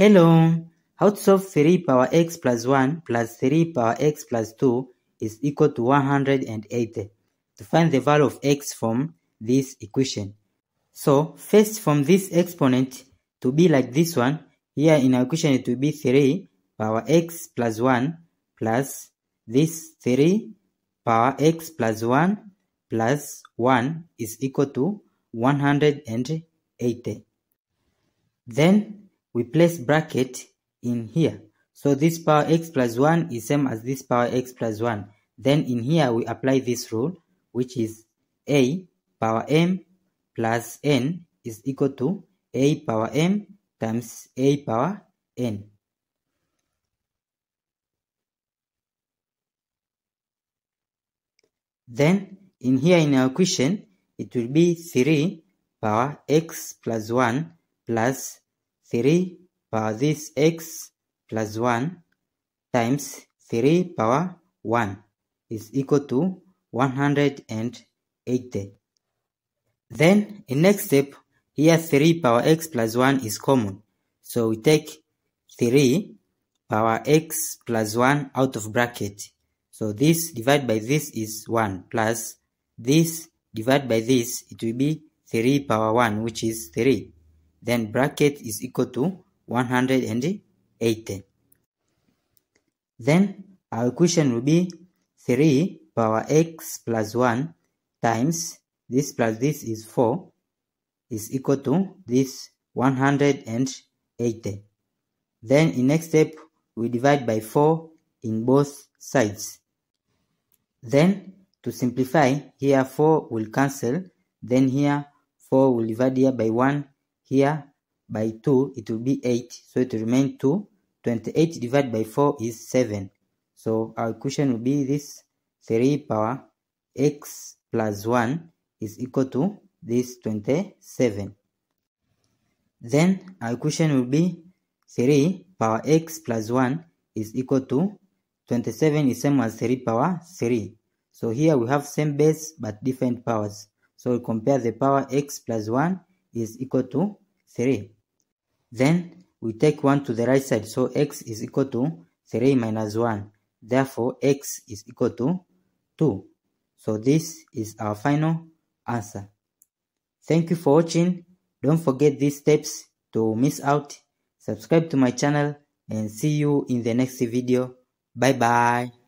Hello, how to solve 3 power x plus 1 plus 3 power x plus 2 is equal to 180. To find the value of x from this equation. So, first from this exponent to be like this one, here in our equation it will be 3 power x plus 1 plus this 3 power x plus 1 plus 1 is equal to 180. Then we place bracket in here. So this power x plus 1 is same as this power x plus 1. Then in here we apply this rule, which is a power m plus n is equal to a power m times a power n. Then in here in our equation, it will be 3 power x plus 1 plus 3 power this x plus 1 times 3 power 1 is equal to 180. Then in next step, here 3 power x plus 1 is common. So we take 3 power x plus 1 out of bracket. So this divided by this is 1 plus this divided by this, it will be 3 power 1, which is 3. Then bracket is equal to 180. Then our equation will be 3 power x plus 1 times this plus this is 4 is equal to this 180. Then in next step, we divide by 4 in both sides. Then to simplify, here 4 will cancel. Then here 4 will divide here by 1. Here by 2 it will be 8, so it will remain 2. 28 divided by 4 is 7. So our equation will be this 3 power x plus 1 is equal to this 27. Then our equation will be 3 power x plus 1 is equal to 27 is same as 3 power 3. So here we have same base but different powers. So we compare the power x plus 1 is equal to 3. Then we take 1 to the right side. So x is equal to 3 minus 1. Therefore x is equal to 2. So this is our final answer. Thank you for watching. Don't forget these steps to miss out. Subscribe to my channel and see you in the next video. Bye bye.